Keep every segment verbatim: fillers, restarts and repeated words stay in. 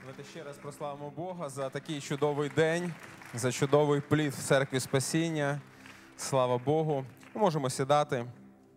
Давайте ще раз прославимо Бога за такий чудовий день, за чудовий плід в церкві спасіння. Слава Богу. Ми можемо сідати.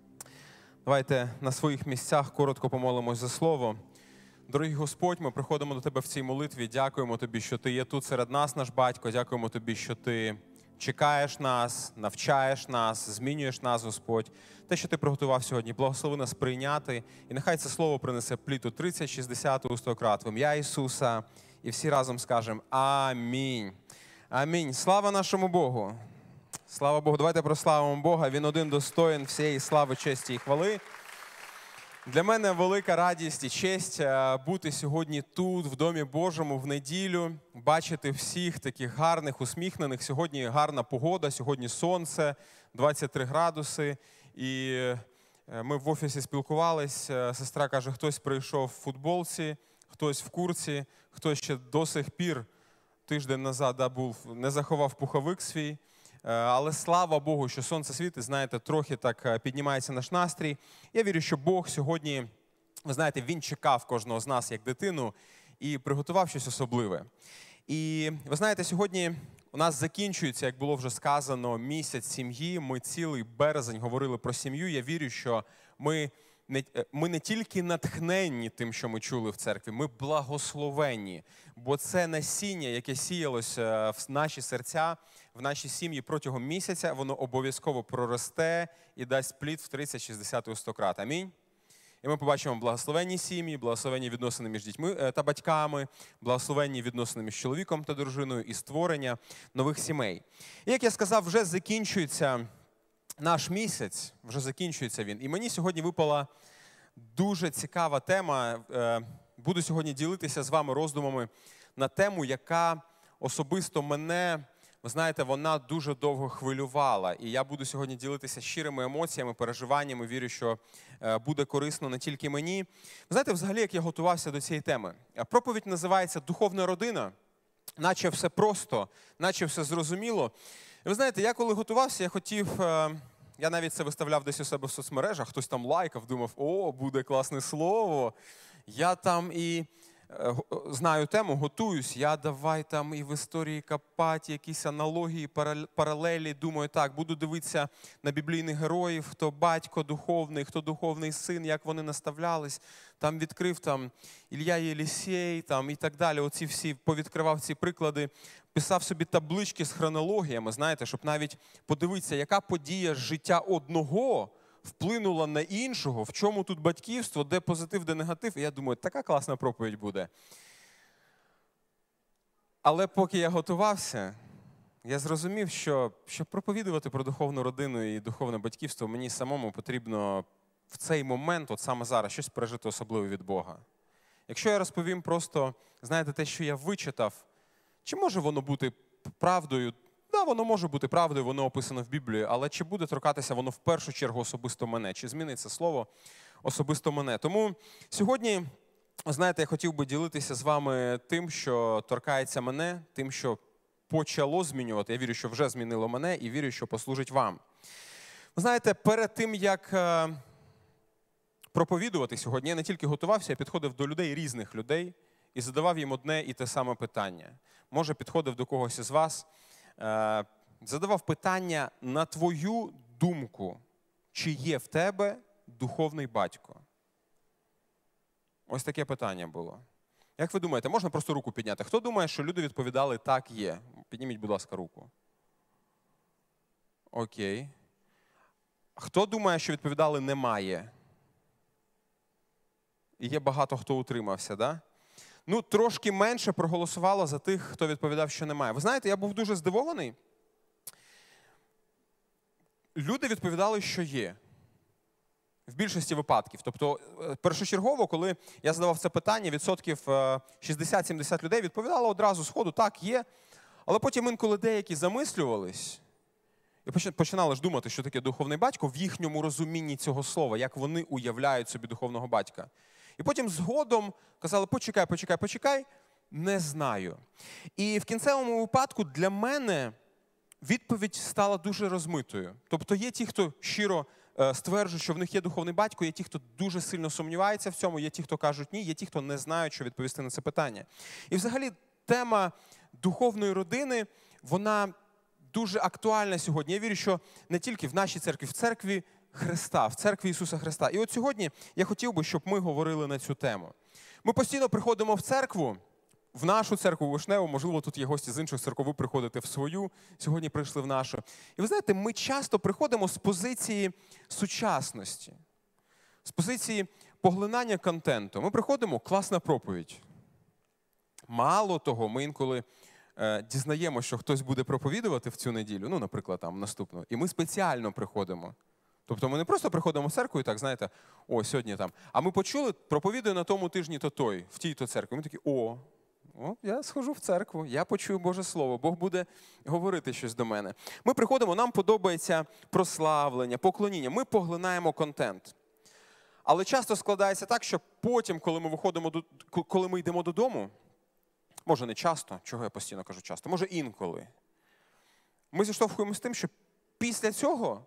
Давайте на своїх місцях коротко помолимось за слово. Дорогий Господь, ми приходимо до Тебе в цій молитві. Дякуємо Тобі, що Ти є тут серед нас, наш Батько. Дякуємо Тобі, що Ти чекаєш нас, навчаєш нас, змінюєш нас, Господь. Те, що Ти приготував сьогодні, благослови нас прийняти. І нехай це слово принесе плід у тридцять, шістдесят, у сто крат. В ім'я Ісуса. І всі разом скажемо амінь. Амінь. Слава нашому Богу. Слава Богу. Давайте прославимо Бога. Він один достоїн всієї слави, честі і хвали. Для мене велика радість і честь бути сьогодні тут, в Домі Божому, в неділю, бачити всіх таких гарних, усміхнених. Сьогодні гарна погода, сьогодні сонце, двадцять три градуси. І ми в офісі спілкувалися. Сестра каже, хтось прийшов в футболці, хтось в куртці, хтось ще до сих пір, тиждень назад, да, був, не заховав пуховик свій. Але слава Богу, що сонце світить, знаєте, трохи так піднімається наш настрій. Я вірю, що Бог сьогодні, ви знаєте, Він чекав кожного з нас як дитину і приготував щось особливе. І ви знаєте, сьогодні у нас закінчується, як було вже сказано, місяць сім'ї. Ми цілий березень говорили про сім'ю. Я вірю, що ми не, ми не тільки натхненні тим, що ми чули в церкві, ми благословенні. Бо це насіння, яке сіялось в наші серця, в нашій сім'ї протягом місяця, воно обов'язково проросте і дасть плід в тридцять, шістдесят і сто крат. Амінь. І ми побачимо благословенні сім'ї, благословенні відносини між дітьми та батьками, благословенні відносини між чоловіком та дружиною і створення нових сімей. І, як я сказав, вже закінчується наш місяць, вже закінчується він. І мені сьогодні випала дуже цікава тема. Буду сьогодні ділитися з вами роздумами на тему, яка особисто мене, ви знаєте, вона дуже довго хвилювала. І я буду сьогодні ділитися щирими емоціями, переживаннями. Вірю, що буде корисно не тільки мені. Ви знаєте, взагалі, як я готувався до цієї теми. Проповідь називається «Духовна родина». Наче все просто, наче все зрозуміло. І ви знаєте, я коли готувався, я хотів, я навіть це виставляв десь у себе в соцмережах, хтось там лайкав, думав, о, буде класне слово. Я там і знаю тему, готуюсь, я давай там і в історії копати, якісь аналогії, паралелі. Думаю, так, буду дивитися на біблійних героїв, хто батько духовний, хто духовний син, як вони наставлялись. Там відкрив там Ілля Єлісей там, і так далі. Оці всі, повідкривав ці приклади. Писав собі таблички з хронологіями, знаєте, щоб навіть подивитися, яка подія з життя одного вплинула на іншого, в чому тут батьківство, де позитив, де негатив. І я думаю, така класна проповідь буде. Але поки я готувався, я зрозумів, що щоб проповідувати про духовну родину і духовне батьківство, мені самому потрібно в цей момент, от саме зараз, щось пережити особливе від Бога. Якщо я розповім просто, знаєте, те, що я вичитав, чи може воно бути правдою? Да, воно може бути правдою, воно описано в Біблії, але чи буде торкатися воно в першу чергу особисто мене? Чи зміниться слово особисто мене? Тому сьогодні, знаєте, я хотів би ділитися з вами тим, що торкається мене, тим, що почало змінювати. Я вірю, що вже змінило мене і вірю, що послужить вам. Ви знаєте, перед тим, як проповідувати сьогодні, я не тільки готувався, я підходив до людей, різних людей, і задавав їм одне і те саме питання. Може, підходив до когось із вас, задавав питання, на твою думку, чи є в тебе духовний батько? Ось таке питання було. Як ви думаєте, можна просто руку підняти? Хто думає, що люди відповідали «так, є»? Підніміть, будь ласка, руку. Окей. Хто думає, що відповідали «немає»? І є багато хто утримався, так? Да? Ну, трошки менше проголосувало за тих, хто відповідав, що немає. Ви знаєте, я був дуже здивований. Люди відповідали, що є. В більшості випадків. Тобто, першочергово, коли я задавав це питання, відсотків шістдесят-сімдесят людей відповідало одразу сходу, так, є. Але потім інколи деякі замислювались і починали ж думати, що таке духовний батько в їхньому розумінні цього слова, як вони уявляють собі духовного батька. І потім згодом казали, почекай, почекай, почекай, не знаю. І в кінцевому випадку для мене відповідь стала дуже розмитою. Тобто є ті, хто щиро е, стверджують, що в них є духовний батько, є ті, хто дуже сильно сумнівається в цьому, є ті, хто кажуть ні, є ті, хто не знають, що відповісти на це питання. І взагалі тема духовної родини, вона дуже актуальна сьогодні. Я вірю, що не тільки в нашій церкві, в церкві Христа, в церкві Ісуса Христа. І от сьогодні я хотів би, щоб ми говорили на цю тему. Ми постійно приходимо в церкву, в нашу церкву Вишневу, можливо, тут є гості з інших церков, ви приходите в свою, сьогодні прийшли в нашу. І ви знаєте, ми часто приходимо з позиції сучасності, з позиції поглинання контенту. Ми приходимо, класна проповідь. Мало того, ми інколи е, дізнаємо, що хтось буде проповідувати в цю неділю, ну, наприклад, там, наступну, і ми спеціально приходимо. Тобто ми не просто приходимо в церкву і так, знаєте, о, сьогодні там. А ми почули, проповідує на тому тижні то той, в тій-то церкві. Ми такі, о, о, я схожу в церкву, я почую Боже Слово, Бог буде говорити щось до мене. Ми приходимо, нам подобається прославлення, поклоніння, ми поглинаємо контент. Але часто складається так, що потім, коли ми виходимо, коли ми йдемо додому, може не часто, чого я постійно кажу часто, може інколи, ми зіштовхуємося з тим, що після цього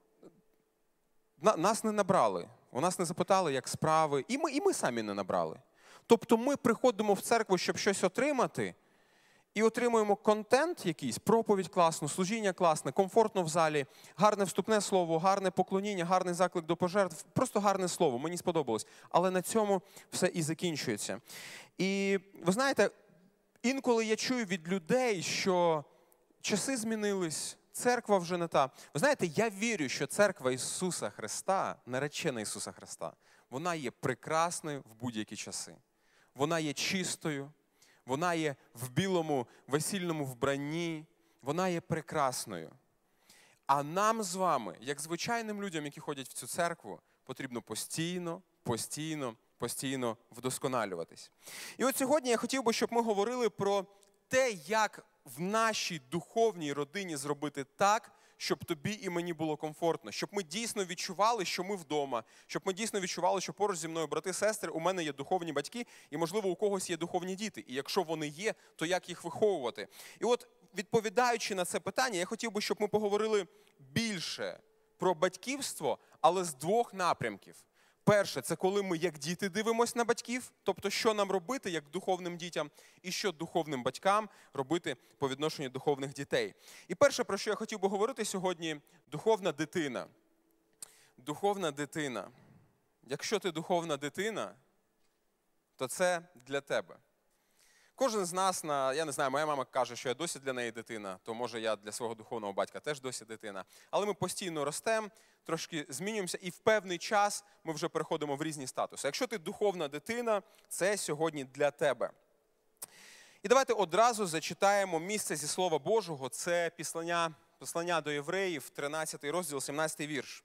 нас не набрали, у нас не запитали, як справи, і ми, і ми самі не набрали. Тобто ми приходимо в церкву, щоб щось отримати, і отримуємо контент якийсь, проповідь класну, служіння класне, комфортно в залі, гарне вступне слово, гарне поклоніння, гарний заклик до пожертв, просто гарне слово, мені сподобалось. Але на цьому все і закінчується. І ви знаєте, інколи я чую від людей, що часи змінились, церква вже не та. Ви знаєте, я вірю, що церква Ісуса Христа, наречена Ісуса Христа, вона є прекрасною в будь-які часи. Вона є чистою, вона є в білому весільному вбранні, вона є прекрасною. А нам з вами, як звичайним людям, які ходять в цю церкву, потрібно постійно, постійно, постійно вдосконалюватись. І от сьогодні я хотів би, щоб ми говорили про те, як в нашій духовній родині зробити так, щоб тобі і мені було комфортно, щоб ми дійсно відчували, що ми вдома, щоб ми дійсно відчували, що поруч зі мною брати, сестри, у мене є духовні батьки, і, можливо, у когось є духовні діти. І якщо вони є, то як їх виховувати? І от, відповідаючи на це питання, я хотів би, щоб ми поговорили більше про батьківство, але з двох напрямків. Перше, це коли ми як діти дивимося на батьків, тобто що нам робити як духовним дітям, і що духовним батькам робити по відношенню духовних дітей. І перше, про що я хотів би говорити сьогодні, духовна дитина. Духовна дитина. Якщо ти духовна дитина, то це для тебе. Кожен з нас, на, я не знаю, моя мама каже, що я досі для неї дитина, то може я для свого духовного батька теж досі дитина. Але ми постійно ростемо, трошки змінюємося, і в певний час ми вже переходимо в різні статуси. Якщо ти духовна дитина, це сьогодні для тебе. І давайте одразу зачитаємо місце зі Слова Божого, це післання, послання до євреїв, тринадцятий розділ, сімнадцятий вірш.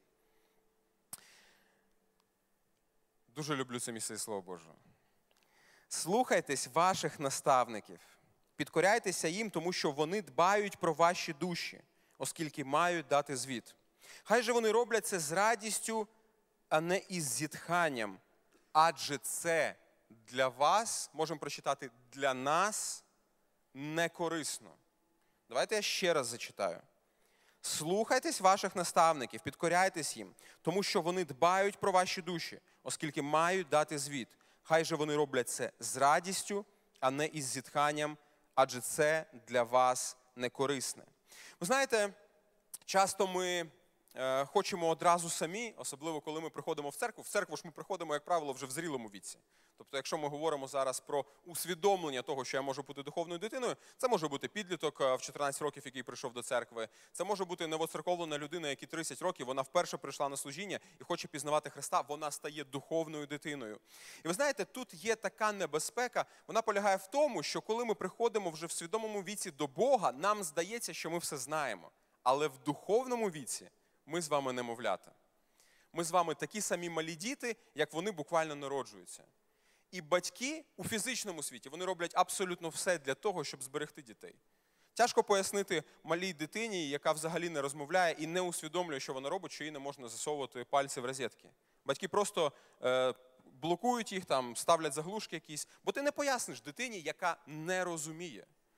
Дуже люблю це місце зі Слова Божого. «Слухайтесь ваших наставників, підкоряйтеся їм, тому що вони дбають про ваші душі, оскільки мають дати звіт. Хай же вони роблять це з радістю, а не із зітханням, адже це для вас, можемо прочитати, для нас не корисно». Давайте я ще раз зачитаю. «Слухайтесь ваших наставників, підкоряйтесь їм, тому що вони дбають про ваші душі, оскільки мають дати звіт. Хай же вони роблять це з радістю, а не із зітханням, адже це для вас не корисне». Ви знаєте, часто ми е, хочемо одразу самі, особливо коли ми приходимо в церкву. В церкву ж ми приходимо, як правило, вже в зрілому віці. Тобто, якщо ми говоримо зараз про усвідомлення того, що я можу бути духовною дитиною, це може бути підліток в чотирнадцять років, який прийшов до церкви. Це може бути новоцерковлена людина, якій тридцять років, вона вперше прийшла на служіння і хоче пізнавати Христа, вона стає духовною дитиною. І ви знаєте, тут є така небезпека, вона полягає в тому, що коли ми приходимо вже в свідомому віці до Бога, нам здається, що ми все знаємо. Але в духовному віці ми з вами немовлята. Ми з вами такі самі малі діти, як вони буквально народжуються. І батьки у фізичному світі, вони роблять абсолютно все для того, щоб зберегти дітей. Тяжко пояснити малій дитині, яка взагалі не розмовляє і не усвідомлює, що вона робить, що їй не можна засовувати пальці в розетки. Батьки просто е, блокують їх, там, ставлять заглушки якісь, бо ти не поясниш дитині, яка не розуміє.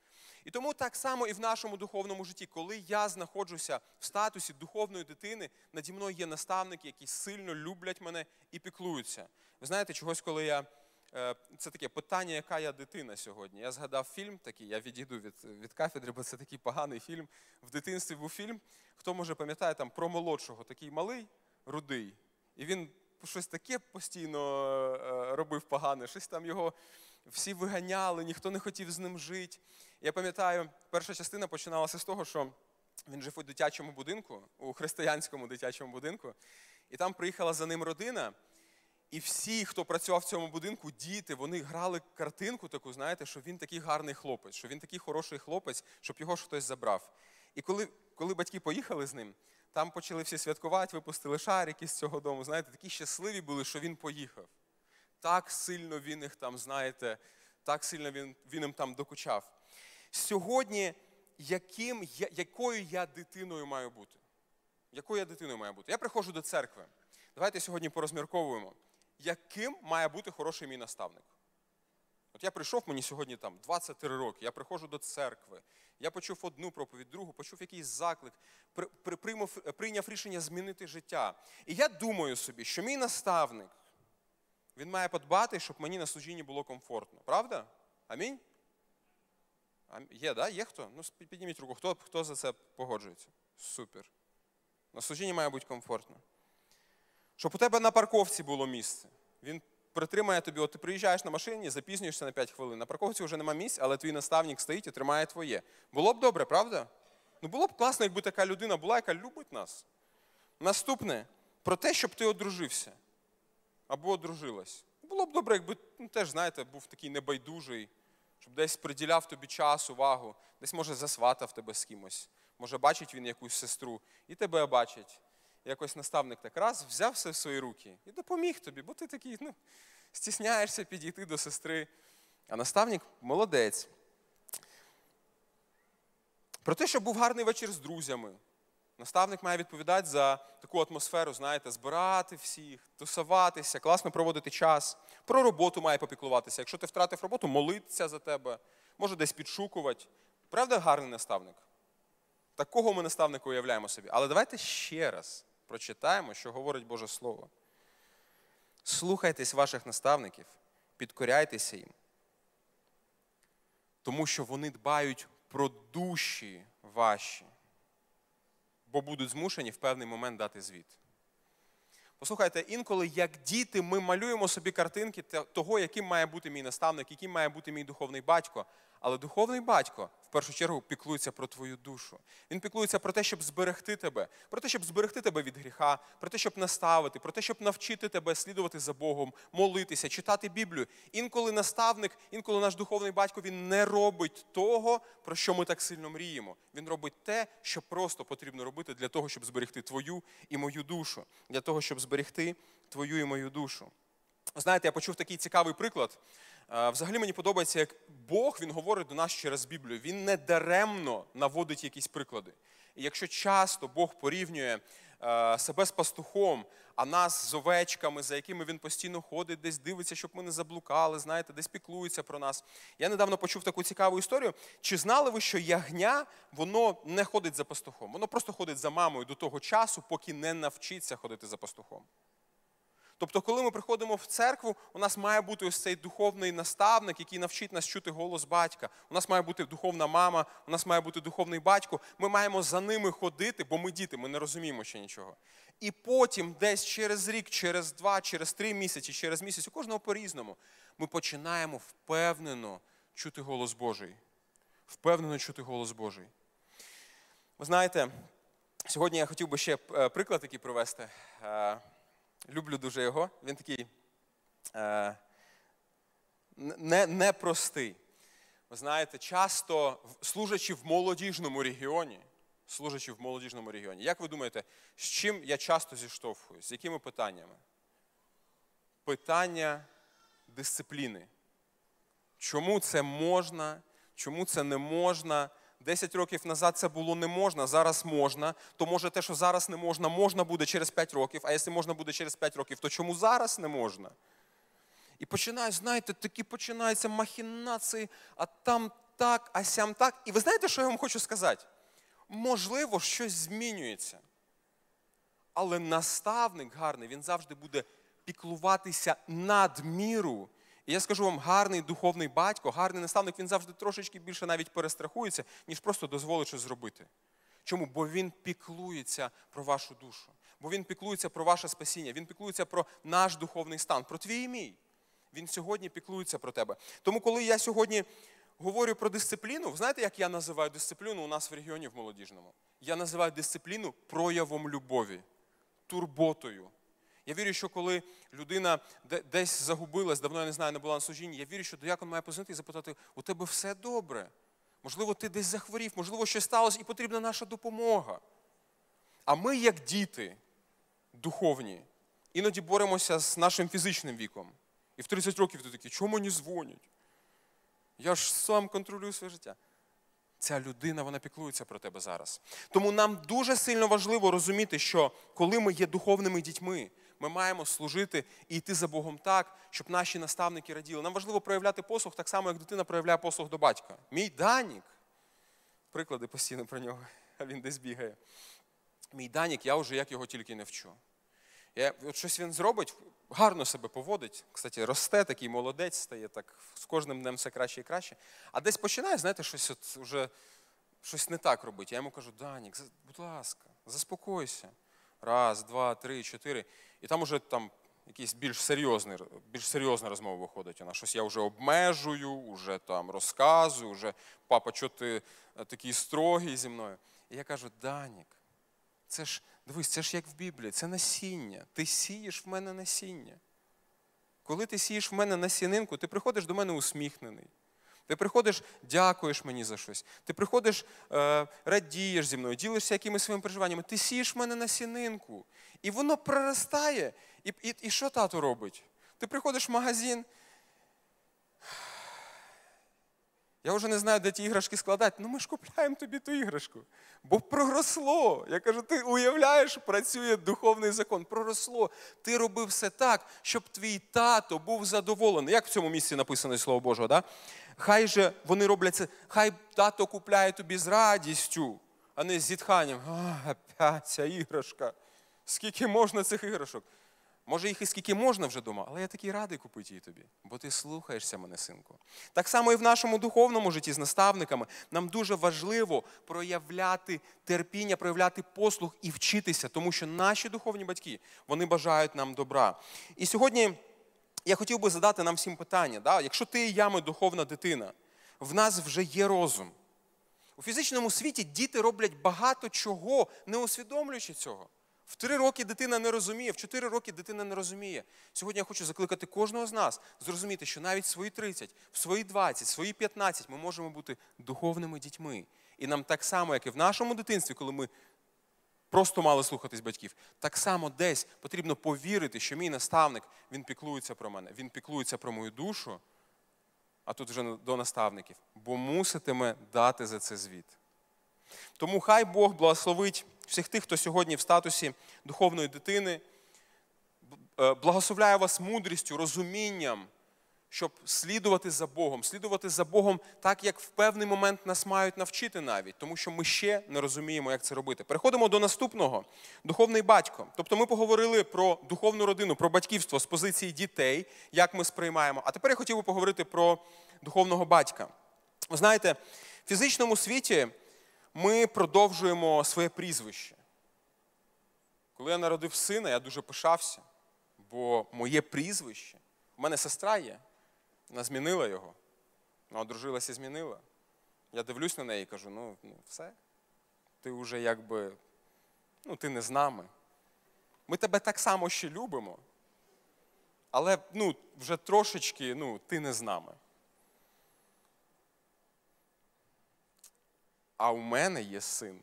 І тому так само і в нашому духовному житті. Коли я знаходжуся в статусі духовної дитини, наді мною є наставники, які сильно люблять мене і піклуються. Ви знаєте, чогось, коли я... Це таке питання, яка я дитина сьогодні. Я згадав фільм такий, я відійду від, від кафедри, бо це такий поганий фільм. В дитинстві був фільм, хто може пам'ятає, там про молодшого, такий малий, рудий. І він щось таке постійно робив погане, щось там його всі виганяли, ніхто не хотів з ним жити. Я пам'ятаю, перша частина починалася з того, що він жив у дитячому будинку, у християнському дитячому будинку, і там приїхала за ним родина, і всі, хто працював в цьому будинку, діти, вони грали картинку таку, знаєте, що він такий гарний хлопець, що він такий хороший хлопець, щоб його ж хтось забрав. І коли, коли батьки поїхали з ним, там почали всі святкувати, випустили шарики з цього дому, знаєте, такі щасливі були, що він поїхав. Так сильно він їх там, знаєте, так сильно він, він їм там докучав. Сьогодні, яким, якою я дитиною маю бути? Якою я дитиною маю бути? Я приходжу до церкви. Давайте сьогодні порозмірковуємо. Яким має бути хороший мій наставник? От я прийшов, мені сьогодні там двадцять три роки, я приходжу до церкви, я почув одну проповідь, другу, почув якийсь заклик, при, при, приймав, прийняв рішення змінити життя. І я думаю собі, що мій наставник, він має подбати, щоб мені на служінні було комфортно. Правда? Амінь? Є, да? Є хто? Ну, підніміть руку. Хто, хто за це погоджується? Супер. На служінні має бути комфортно. Щоб у тебе на парковці було місце. Він притримає тобі, от ти приїжджаєш на машині, запізнюєшся на п'ять хвилин. На парковці вже нема місць, але твій наставник стоїть і тримає твоє. Було б добре, правда? Ну було б класно, якби така людина була, яка любить нас. Наступне, про те, щоб ти одружився. Або одружилась. Було б добре, якби, ну, теж, знаєте, був такий небайдужий, щоб десь приділяв тобі час, увагу, десь, може, засватав тебе з кимось. Може, бачить він якусь сестру, і тебе бачить. Якось наставник так раз, взяв все в свої руки і допоміг тобі, бо ти такий, ну, стісняєшся підійти до сестри. А наставник молодець. Про те, щоб був гарний вечір з друзями. Наставник має відповідати за таку атмосферу, знаєте, збирати всіх, тусуватися, класно проводити час. Про роботу має попіклуватися. Якщо ти втратив роботу, молитися за тебе, може десь підшукувати. Правда, гарний наставник? Такого ми наставника уявляємо собі. Але давайте ще раз прочитаємо, що говорить Боже Слово. Слухайтесь ваших наставників, підкоряйтеся їм, тому що вони дбають про душі ваші, бо будуть змушені в певний момент дати звіт. Послухайте, інколи, як діти, ми малюємо собі картинки того, яким має бути мій наставник, яким має бути мій духовний батько. Але духовний батько, в першу чергу, піклується про твою душу. Він піклується про те, щоб зберегти тебе, про те, щоб зберегти тебе від гріха, про те, щоб наставити, про те, щоб навчити тебе слідувати за Богом, молитися, читати Біблію. Інколи наставник, інколи наш духовний батько, він не робить того, про що ми так сильно мріємо. Він робить те, що просто потрібно робити для того, щоб зберегти твою і мою душу. Для того, щоб зберегти твою і мою душу. Знаєте, я почув такий цікавий приклад. Взагалі мені подобається, як Бог, він говорить до нас через Біблію. Він не даремно наводить якісь приклади. І якщо часто Бог порівнює себе з пастухом, а нас з овечками, за якими він постійно ходить, десь дивиться, щоб ми не заблукали, знаєте, десь піклується про нас. Я недавно почув таку цікаву історію. Чи знали ви, що ягня, воно не ходить за пастухом? Воно просто ходить за мамою до того часу, поки не навчиться ходити за пастухом. Тобто, коли ми приходимо в церкву, у нас має бути ось цей духовний наставник, який навчить нас чути голос батька. У нас має бути духовна мама, у нас має бути духовний батько. Ми маємо за ними ходити, бо ми діти, ми не розуміємо ще нічого. І потім десь через рік, через два, через три місяці, через місяць, у кожного по-різному, ми починаємо впевнено чути голос Божий. Впевнено чути голос Божий. Ви знаєте, сьогодні я хотів би ще приклад такий привести. Люблю дуже його. Він такий е, не, непростий. Ви знаєте, часто служачи в молодіжному регіоні, служачи в молодіжному регіоні, як ви думаєте, з чим я часто зіштовхуюсь? З якими питаннями? Питання дисципліни. Чому це можна, чому це не можна? Десять років назад це було не можна, зараз можна. То може те, що зараз не можна, можна буде через п'ять років. А якщо можна буде через п'ять років, то чому зараз не можна? І починають, знаєте, такі починаються махінації, а там так, а сям так. І ви знаєте, що я вам хочу сказати? Можливо, щось змінюється. Але наставник гарний, він завжди буде піклуватися надміру. І я скажу вам, гарний духовний батько, гарний наставник, він завжди трошечки більше навіть перестрахується, ніж просто дозволить щось зробити. Чому? Бо він піклується про вашу душу. Бо він піклується про ваше спасіння. Він піклується про наш духовний стан, про твій і мій. Він сьогодні піклується про тебе. Тому коли я сьогодні говорю про дисципліну, знаєте, як я називаю дисципліну у нас в регіоні в молодіжному? Я називаю дисципліну проявом любові, турботою. Я вірю, що коли людина десь загубилась, давно, я не знаю, не була на служінні, я вірю, що диякон має позвонити і запитати, у тебе все добре? Можливо, ти десь захворів, можливо, щось сталося і потрібна наша допомога. А ми, як діти духовні, іноді боремося з нашим фізичним віком. І в тридцять років ти такий, чому мені дзвонять? Я ж сам контролюю своє життя. Ця людина, вона піклується про тебе зараз. Тому нам дуже сильно важливо розуміти, що коли ми є духовними дітьми, ми маємо служити і йти за Богом так, щоб наші наставники раділи. Нам важливо проявляти послуг так само, як дитина проявляє послуг до батька. Мій Данік, приклади постійно про нього, а він десь бігає. Мій Данік, я вже як його тільки не вчу. Я, от щось він зробить, гарно себе поводить, кстати, росте, такий молодець стає, так з кожним днем все краще і краще. А десь починає, знаєте, щось от вже щось не так робить. Я йому кажу, Данік, будь ласка, заспокойся. Раз, два, три, чотири. І там уже там якийсь більш серйозний, більш серйозна розмова виходить. Вона щось я вже обмежую, вже там розказую, вже папа, чого ти такий строгий зі мною? І я кажу, Данік, це ж, дивись, це ж як в Біблії, це насіння. Ти сієш в мене насіння. Коли ти сієш в мене насінинку, ти приходиш до мене усміхнений. Ти приходиш, дякуєш мені за щось. Ти приходиш, е, радієш зі мною, ділишся якимись своїми переживаннями. Ти сієш в мене насінинку. І воно проростає. І, і, і що тато робить? Ти приходиш в магазин. Я вже не знаю, де ті іграшки складати. Ну ми ж купляємо тобі ту іграшку. Бо проросло. Я кажу, ти уявляєш, працює духовний закон. Проросло. Ти робив все так, щоб твій тато був задоволений. Як в цьому місці написано Слово Божого, да? Хай же вони роблять це, хай тато купляє тобі з радістю, а не з зітханням. А, опять ця іграшка. Скільки можна цих іграшок? Може, їх і скільки можна вже вдома, але я такий радий купити її тобі, бо ти слухаєшся мене, синку. Так само і в нашому духовному житті з наставниками нам дуже важливо проявляти терпіння, проявляти послуг і вчитися, тому що наші духовні батьки, вони бажають нам добра. І сьогодні я хотів би задати нам всім питання. Да? Якщо ти і я, ми духовна дитина, в нас вже є розум. У фізичному світі діти роблять багато чого, не усвідомлюючи цього. В три роки дитина не розуміє, в чотири роки дитина не розуміє. Сьогодні я хочу закликати кожного з нас зрозуміти, що навіть в свої тридцять, в свої двадцять, в свої п'ятнадцять ми можемо бути духовними дітьми. І нам так само, як і в нашому дитинстві, коли ми просто мали слухатись батьків, так само десь потрібно повірити, що мій наставник, він піклується про мене, він піклується про мою душу, а тут вже до наставників, бо муситиме дати за це звіт. Тому хай Бог благословить всіх тих, хто сьогодні в статусі духовної дитини, благословляє вас мудрістю, розумінням, щоб слідувати за Богом. Слідувати за Богом так, як в певний момент нас мають навчити навіть, тому що ми ще не розуміємо, як це робити. Переходимо до наступного. Духовний батько. Тобто ми поговорили про духовну родину, про батьківство з позиції дітей, як ми сприймаємо. А тепер я хотів би поговорити про духовного батька. Ви знаєте, в фізичному світі ми продовжуємо своє прізвище. Коли я народив сина, я дуже пишався, бо моє прізвище, у мене сестра є, вона змінила його, вона одружилася і змінила. Я дивлюсь на неї і кажу, ну, ну все, ти вже якби, ну ти не з нами. Ми тебе так само ще любимо, але ну, вже трошечки, ну, ти не з нами. А у мене є син.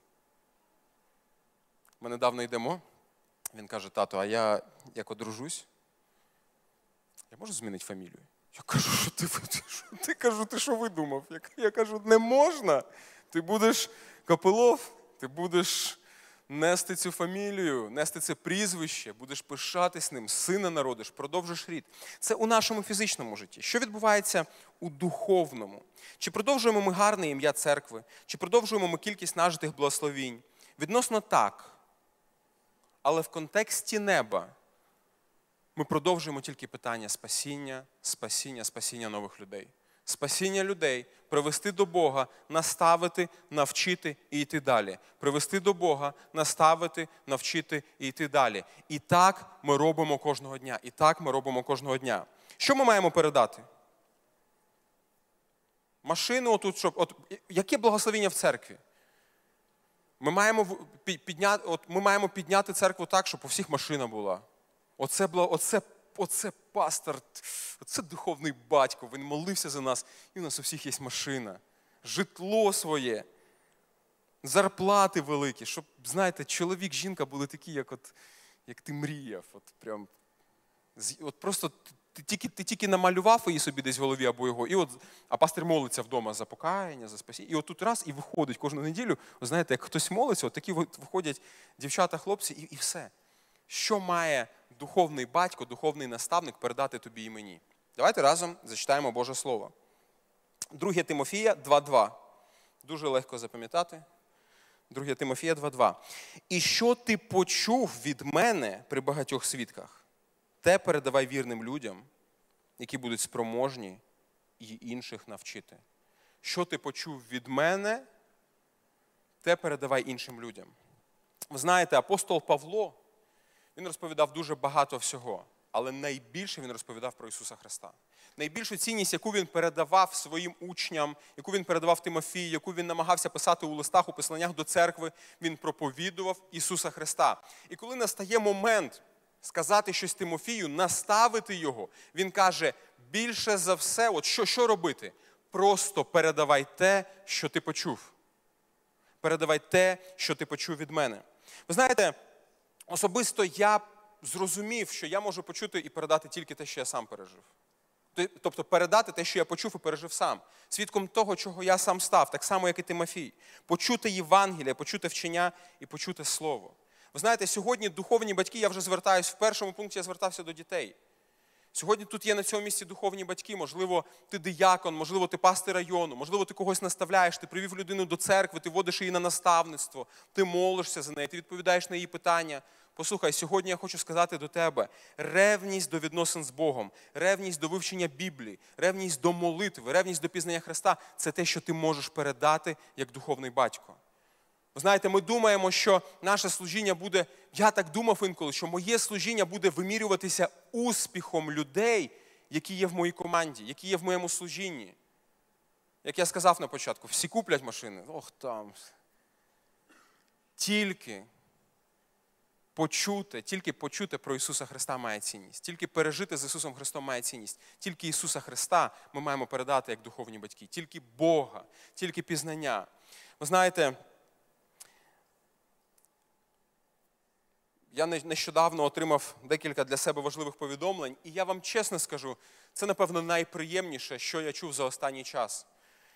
Ми недавно йдемо, він каже, тато, а я як одружусь, я можу змінити фамілію? Я кажу, що ти, що ти, кажу, ти що видумав? Я, я кажу, не можна. Ти будеш Копилов, ти будеш нести цю фамілію, нести це прізвище, будеш пишатись ним, сина народиш, продовжиш рід. Це у нашому фізичному житті. Що відбувається у духовному? Чи продовжуємо ми гарне ім'я церкви? Чи продовжуємо ми кількість нажитих благословінь? Відносно так. Але в контексті неба ми продовжуємо тільки питання спасіння, спасіння, спасіння нових людей. Спасіння людей, привести до Бога, наставити, навчити і йти далі. Привести до Бога, наставити, навчити і йти далі. І так ми робимо кожного дня. І так ми робимо кожного дня. Що ми маємо передати? Машину отут, щоб... От, яке благословення в церкві? Ми маємо, підняти, от, ми маємо підняти церкву так, щоб у всіх машина була. Оце, оце, оце пастор, оце духовний батько, він молився за нас, і у нас у всіх є машина, житло своє, зарплати великі, щоб, знаєте, чоловік, жінка були такі, як, от, як ти мріяв. От, прям, от просто ти тільки, ти тільки намалював її собі десь в голові або його, і от, а пастор молиться вдома за покаяння, за спасіння. І от тут раз і виходить кожну неділю, знаєте, як хтось молиться, от такі виходять дівчата, хлопці, і, і все. Що має духовний батько, духовний наставник передати тобі і мені? Давайте разом зачитаємо Боже Слово. Друге Тимофія два два. Дуже легко запам'ятати. Друге Тимофія два два. «І що ти почув від мене при багатьох свідках, те передавай вірним людям, які будуть спроможні і інших навчити». Що ти почув від мене, те передавай іншим людям. Ви знаєте, апостол Павло, він розповідав дуже багато всього, але найбільше він розповідав про Ісуса Христа. Найбільшу цінність, яку він передавав своїм учням, яку він передавав Тимофію, яку він намагався писати у листах, у посланнях до церкви, він проповідував Ісуса Христа. І коли настає момент сказати щось Тимофію, наставити його, він каже, більше за все, от що, що робити? Просто передавай те, що ти почув. Передавай те, що ти почув від мене. Ви знаєте, особисто я зрозумів, що я можу почути і передати тільки те, що я сам пережив. Тобто передати те, що я почув і пережив сам. Свідком того, чого я сам став, так само, як і Тимофій. Почути Євангелія, почути вчення і почути Слово. Ви знаєте, сьогодні духовні батьки, я вже звертаюсь, в першому пункті я звертався до дітей. Сьогодні тут є на цьому місці духовні батьки, можливо, ти диякон, можливо, ти пастир району, можливо, ти когось наставляєш, ти привів людину до церкви, ти водиш її на наставництво, ти молишся за неї, ти відповідаєш на її питання. Послухай, сьогодні я хочу сказати до тебе, ревність до відносин з Богом, ревність до вивчення Біблії, ревність до молитви, ревність до пізнання Христа – це те, що ти можеш передати як духовний батько. Ви знаєте, ми думаємо, що наше служіння буде, я так думав інколи, що моє служіння буде вимірюватися успіхом людей, які є в моїй команді, які є в моєму служінні. Як я сказав на початку, всі куплять машини. Ох, там. Тільки почути, тільки почути про Ісуса Христа має цінність. Тільки пережити з Ісусом Христом має цінність. Тільки Ісуса Христа ми маємо передати як духовні батьки. Тільки Бога, тільки пізнання. Ви знаєте, я нещодавно отримав декілька для себе важливих повідомлень, і я вам чесно скажу, це, напевно, найприємніше, що я чув за останній час.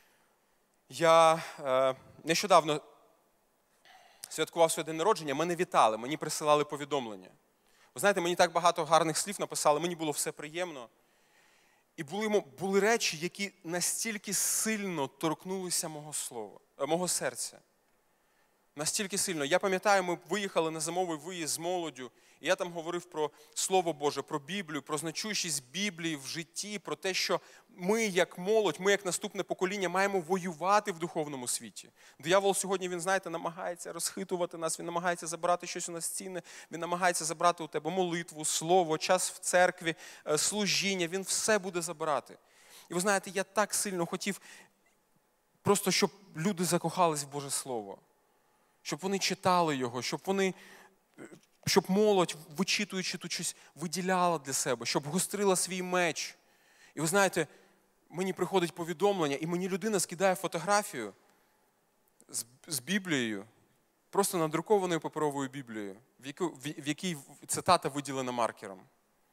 Я е, нещодавно святкував своє день народження, мене вітали, мені присилали повідомлення. Ви знаєте, мені так багато гарних слів написали, мені було все приємно. І були, були речі, які настільки сильно торкнулися мого слова, мого серця. Настільки сильно. Я пам'ятаю, ми виїхали на зимовий виїзд з молоддю, і я там говорив про Слово Боже, про Біблію, про значущість Біблії в житті, про те, що ми, як молодь, ми, як наступне покоління, маємо воювати в духовному світі. Диявол сьогодні, він, знаєте, намагається розхитувати нас, він намагається забрати щось у нас цінне, він намагається забрати у тебе молитву, слово, час в церкві, служіння, він все буде забирати. І ви знаєте, я так сильно хотів просто, щоб люди закохались в Боже Слово. Щоб вони читали його, щоб вони, щоб молодь, вичитуючи тут щось, виділяла для себе, щоб гострила свій меч. І ви знаєте, мені приходить повідомлення, і мені людина скидає фотографію з, з Біблією, просто надрукованою паперовою Біблією, в, яку, в якій цитата виділена маркером.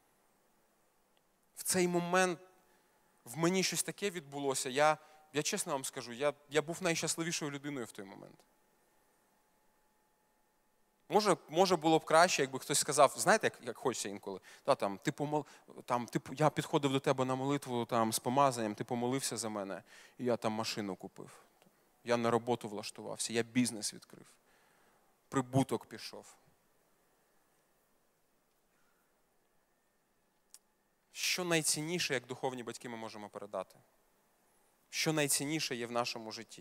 В цей момент в мені щось таке відбулося, я, я чесно вам скажу, я, я був найщасливішою людиною в той момент. Може, може було б краще, якби хтось сказав, знаєте, як, як хочеться інколи, та, там, ти помол... там, ти... я підходив до тебе на молитву там, з помазанням, ти помолився за мене, і я там машину купив. Я на роботу влаштувався, я бізнес відкрив. Прибуток пішов. Що найцінніше, як духовні батьки, ми можемо передати? Що найцінніше є в нашому житті?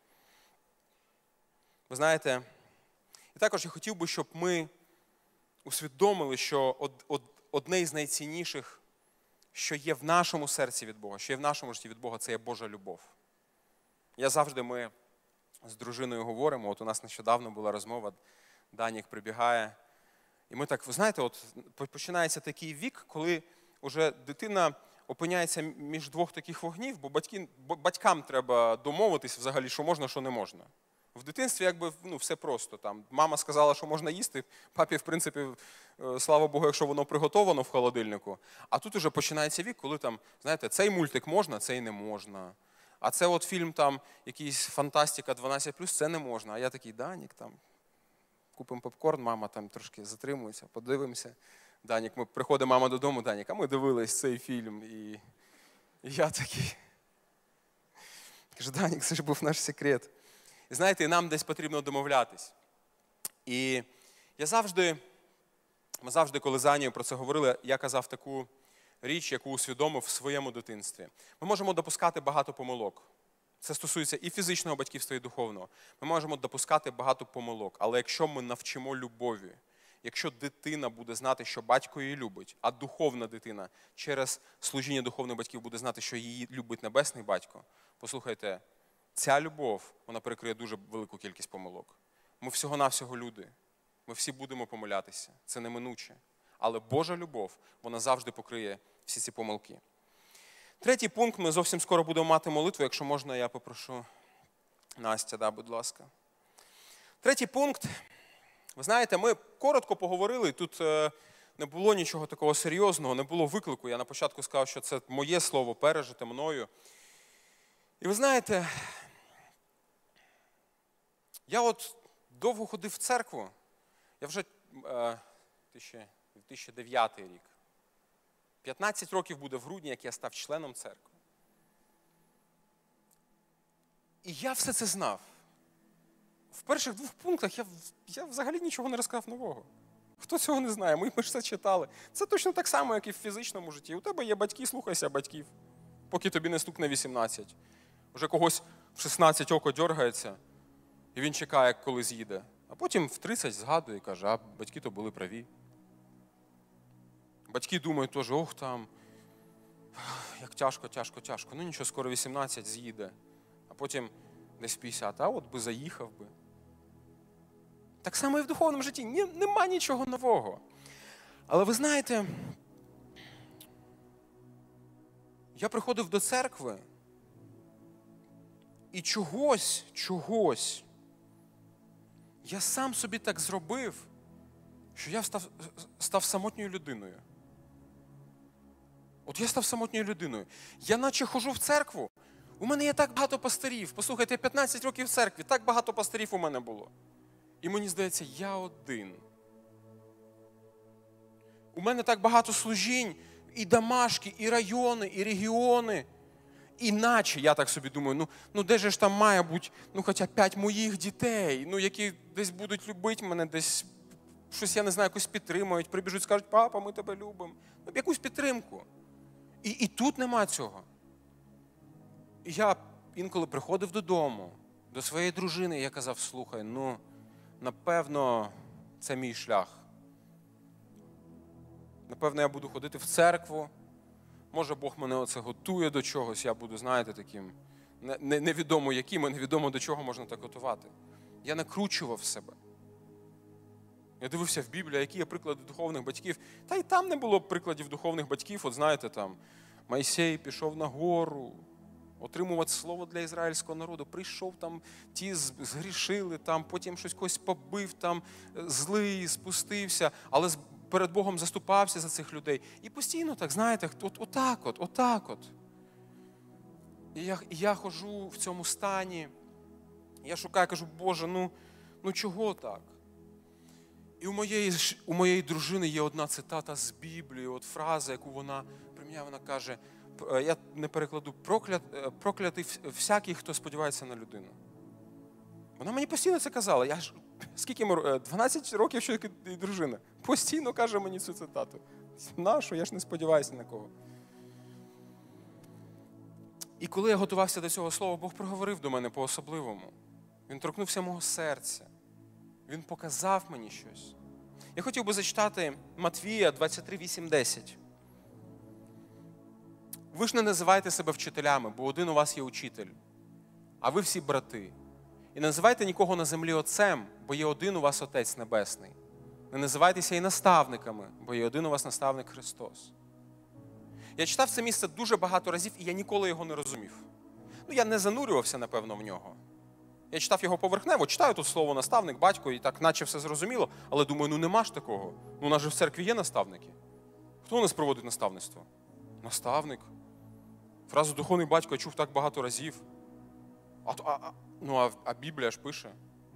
Ви знаєте, і також я хотів би, щоб ми усвідомили, що одне із найцінніших, що є в нашому серці від Бога, що є в нашому житті від Бога, це є Божа любов. Я завжди, ми з дружиною говоримо, от у нас нещодавно була розмова, Данік прибігає, і ми так, ви знаєте, от починається такий вік, коли вже дитина опиняється між двох таких вогнів, бо батьки, батькам треба домовитись взагалі, що можна, що не можна. В дитинстві якби ну, все просто. Там, мама сказала, що можна їсти, папі, в принципі, слава Богу, якщо воно приготовано в холодильнику. А тут уже починається вік, коли там, знаєте, цей мультик можна, цей не можна. А це от фільм там, якийсь фантастика дванадцять плюс, це не можна. А я такий, Данік, там, купимо попкорн, мама там трошки затримується, подивимося. Данік, ми приходить мама додому, Данік, а ми дивились цей фільм. І, і я такий. Кажу, Данік, це ж був наш секрет. І знаєте, нам десь потрібно домовлятись. І я завжди, ми завжди, коли з Анією про це говорили, я казав таку річ, яку усвідомив в своєму дитинстві. Ми можемо допускати багато помилок. Це стосується і фізичного батьківства, і духовного. Ми можемо допускати багато помилок. Але якщо ми навчимо любові, якщо дитина буде знати, що батько її любить, а духовна дитина через служіння духовних батьків буде знати, що її любить небесний батько, послухайте, ця любов, вона перекриє дуже велику кількість помилок. Ми всього-навсього люди. Ми всі будемо помилятися. Це неминуче. Але Божа любов, вона завжди покриє всі ці помилки. Третій пункт. Ми зовсім скоро будемо мати молитву. Якщо можна, я попрошу Настя, да, будь ласка. Третій пункт. Ви знаєте, ми коротко поговорили. Тут не було нічого такого серйозного, не було виклику. Я на початку сказав, що це моє слово, пережите мною. І ви знаєте, я от довго ходив в церкву, я вже е, дві тисячі дев'ятий рік. п'ятнадцять років буде в грудні, як я став членом церкви. І я все це знав. В перших двох пунктах я, я взагалі нічого не розказав нового. Хто цього не знає? Ми, ми ж це читали. Це точно так само, як і в фізичному житті. У тебе є батьки, слухайся батьків, поки тобі не стукне вісімнадцять. Вже когось в шістнадцять око дергається, і він чекає, коли з'їде. А потім в тридцять згадує і каже, а батьки то були праві. Батьки думають теж, ох там, як тяжко, тяжко, тяжко. Ну нічого, скоро вісімнадцять з'їде. А потім десь п'ятдесят, а от би заїхав би. Так само і в духовному житті. Ні, нема нічого нового. Але ви знаєте, я приходив до церкви, і чогось, чогось, я сам собі так зробив, що я став, став самотньою людиною. От я став самотньою людиною. Я наче хожу в церкву, у мене є так багато пастирів. Послухайте, п'ятнадцять років в церкві, так багато пастирів у мене було. І мені здається, я один. У мене так багато служінь, і домашки, і райони, і регіони. Іначе, я так собі думаю, ну, ну де ж там має бути, ну хоча п'ять моїх дітей, ну які десь будуть любити мене, десь щось, я не знаю, якось підтримують, прибіжуть, скажуть, папа, ми тебе любимо. Ну, якусь підтримку. І, і тут нема цього. І я інколи приходив додому, до своєї дружини, і я казав, слухай, ну, напевно, це мій шлях. Напевно, я буду ходити в церкву. Може, Бог мене оце готує до чогось, я буду, знаєте, таким, невідомо яким, і невідомо до чого можна так готувати. Я накручував себе. Я дивився в Біблію, які є приклади духовних батьків. Та й там не було прикладів духовних батьків. От знаєте, там, Мойсей пішов на гору, отримувати слово для ізраїльського народу. Прийшов там, ті згрішили, там, потім щось когось побив, там, злий, спустився, але перед Богом заступався за цих людей. І постійно так, знаєте, от, отак от, отак от. І я, і я ходжу в цьому стані, я шукаю, кажу, Боже, ну, ну чого так? І у моєї, у моєї дружини є одна цитата з Біблії, от фраза, яку вона приміняє, вона каже, я не перекладу, проклят, проклятий всякий, хто сподівається на людину. Вона мені постійно це казала. Я ж, скільки ми, дванадцять років, що і дружина. Постійно каже мені цю цитату. Нащо? Я ж не сподіваюся на кого. І коли я готувався до цього слова, Бог проговорив до мене по-особливому. Він торкнувся мого серця. Він показав мені щось. Я хотів би зачитати Матвія двадцять три, вісім, десять. Ви ж не називайте себе вчителями, бо один у вас є учитель, а ви всі брати. І не називайте нікого на землі отцем, бо є один у вас Отець Небесний. Не називайтеся і наставниками, бо є один у вас наставник Христос. Я читав це місце дуже багато разів, і я ніколи його не розумів. Ну, я не занурювався, напевно, в нього. Я читав його поверхнево, читаю тут слово наставник, батько, і так наче все зрозуміло, але думаю, ну нема ж такого. Ну, у нас же в церкві є наставники. Хто у нас проводить наставництво? Наставник. Фразу «духовний батько» я чув так багато разів. А, а, ну, а, а Біблія ж пише.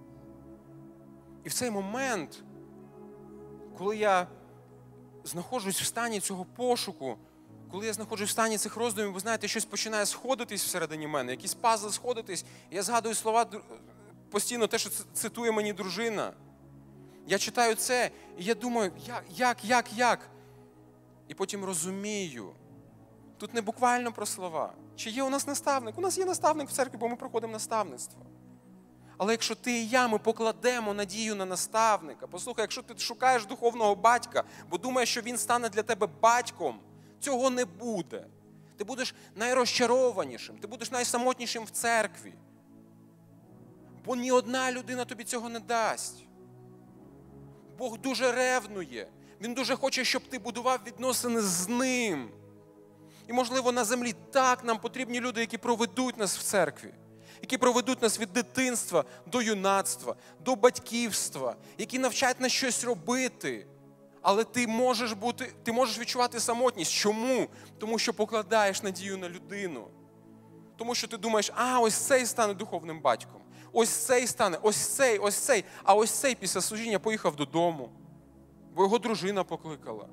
І в цей момент, коли я знаходжусь в стані цього пошуку, коли я знаходжусь в стані цих роздумів, ви знаєте, щось починає сходитись всередині мене, якісь пазли сходитись. Я згадую слова постійно, те, що цитує мені дружина. Я читаю це, і я думаю, як, як, як, як? І потім розумію. Тут не буквально про слова. Чи є у нас наставник? У нас є наставник в церкві, бо ми проходимо наставництво. Але якщо ти і я, ми покладемо надію на наставника. Послухай, якщо ти шукаєш духовного батька, бо думаєш, що він стане для тебе батьком, цього не буде. Ти будеш найрозчарованішим, ти будеш найсамотнішим в церкві. Бо ні одна людина тобі цього не дасть. Бог дуже ревнує. Він дуже хоче, щоб ти будував відносини з ним. І, можливо, на землі так нам потрібні люди, які проведуть нас в церкві. Які проведуть нас від дитинства до юнацтва, до батьківства, які навчать нас щось робити. Але ти можеш бути, ти можеш відчувати самотність. Чому? Тому що покладаєш надію на людину. Тому що ти думаєш, а ось цей стане духовним батьком. Ось цей стане, ось цей, ось цей. А ось цей після служіння поїхав додому. Бо його дружина покликала.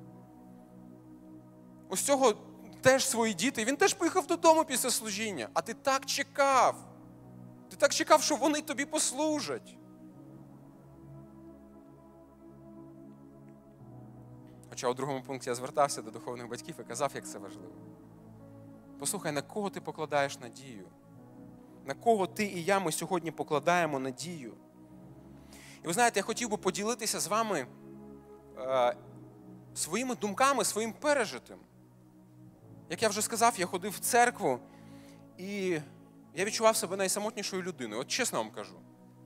Ось цього теж свої діти. Він теж поїхав додому після служіння. А ти так чекав. Ти так чекав, що вони тобі послужать. Хоча у другому пункті я звертався до духовних батьків і казав, як це важливо. Послухай, на кого ти покладаєш надію? На кого ти і я ми сьогодні покладаємо надію? І ви знаєте, я хотів би поділитися з вами е, своїми думками, своїм пережитим. Як я вже сказав, я ходив в церкву і я відчував себе найсамотнішою людиною. От чесно вам кажу.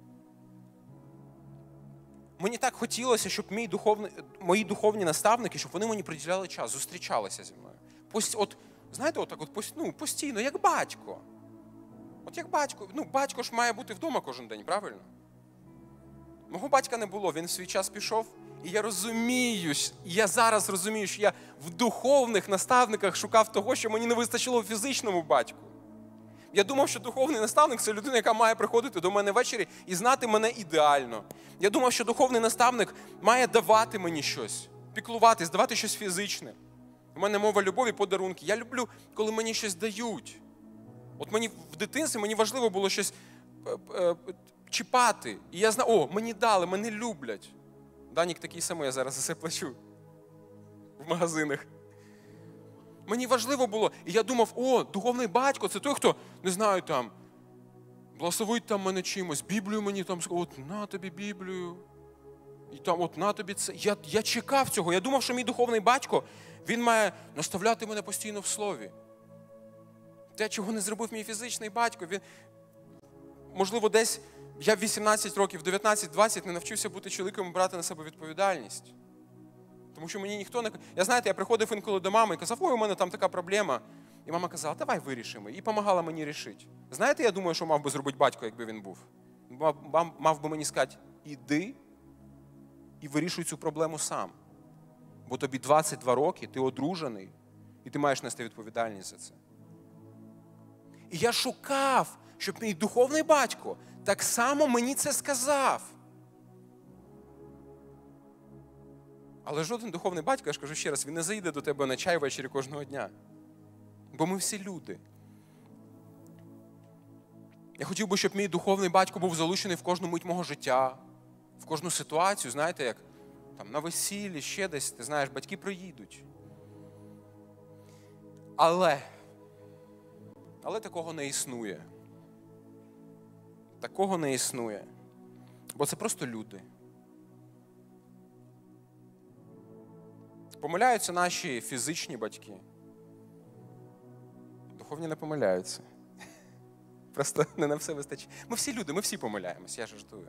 Мені так хотілося, щоб мій духовний, мої духовні наставники, щоб вони мені приділяли час, зустрічалися зі мною. Пост, от, знаєте, отак от, ну, постійно, як батько. От як батько. Ну, батько ж має бути вдома кожен день, правильно? Мого батька не було, він в свій час пішов. І я розумію, я зараз розумію, що я в духовних наставниках шукав того, що мені не вистачило в фізичному батьку. Я думав, що духовний наставник – це людина, яка має приходити до мене ввечері і знати мене ідеально. Я думав, що духовний наставник має давати мені щось, піклуватись, давати щось фізичне. У мене мова любові, подарунки. Я люблю, коли мені щось дають. От мені в дитинстві мені важливо було щось чіпати. І я знав, о, мені дали, мене люблять. Данік такий самий, я зараз за це плачу. В магазинах. Мені важливо було, і я думав, о, духовний батько, це той, хто, не знаю, там, благословить там мене чимось, Біблію мені там, от на тобі Біблію, і там, от на тобі це. Я, я чекав цього, я думав, що мій духовний батько, він має наставляти мене постійно в слові. Те, чого не зробив мій фізичний батько, він, можливо, десь я в вісімнадцять років, дев'ятнадцять-двадцять не навчився бути чоловіком і брати на себе відповідальність. Тому що мені ніхто не... Я, знаєте, я приходив інколи до мами і казав, ой, у мене там така проблема. І мама казала, давай вирішимо. І допомагала мені рішити. Знаєте, я думаю, що мав би зробити батько, якби він був? Мав, мав би мені сказати, іди і вирішуй цю проблему сам. Бо тобі двадцять два роки, ти одружений, і ти маєш нести відповідальність за це. І я шукав, щоб мій духовний батько так само мені це сказав. Але жоден духовний батько, я ж кажу ще раз, він не заїде до тебе на чай ввечері кожного дня. Бо ми всі люди. Я хотів би, щоб мій духовний батько був залучений в кожну мить мого життя, в кожну ситуацію, знаєте, як там на весіллі, ще десь, ти знаєш, батьки приїдуть. Але, але такого не існує. Такого не існує. Бо це просто люди. Помиляються наші фізичні батьки. Духовні не помиляються. Просто не на все вистачає. Ми всі люди, ми всі помиляємось, я жартую.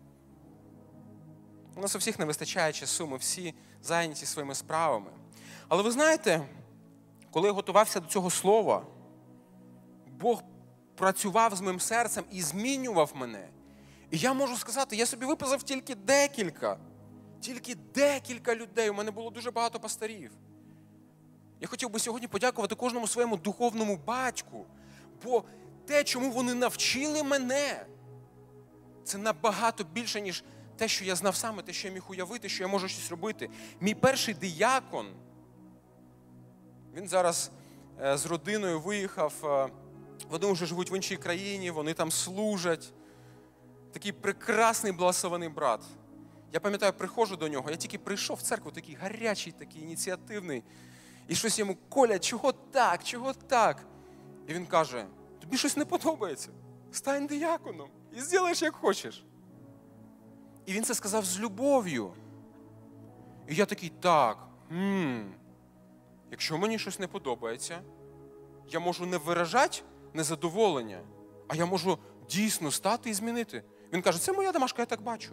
У нас у всіх не вистачає часу, ми всі зайняті своїми справами. Але ви знаєте, коли я готувався до цього слова, Бог працював з моїм серцем і змінював мене. І я можу сказати, я собі виписав тільки декілька, тільки декілька людей. У мене було дуже багато пасторів. Я хотів би сьогодні подякувати кожному своєму духовному батьку, бо те, чому вони навчили мене, це набагато більше, ніж те, що я знав саме, те, що я міг уявити, що я можу щось робити. Мій перший диякон, він зараз е, з родиною виїхав, е, вони вже живуть в іншій країні, вони там служать. Такий прекрасний, благословений брат. Я пам'ятаю, приходжу до нього, я тільки прийшов в церкву, такий гарячий, такий ініціативний. І щось йому: Коля, чого так, чого так? І він каже: тобі щось не подобається? Стань дияконом і зробиш, як хочеш. І він це сказав з любов'ю. І я такий: так, м-м, якщо мені щось не подобається, я можу не виражати незадоволення, а я можу дійсно стати і змінити. Він каже: це моя домашка, я так бачу.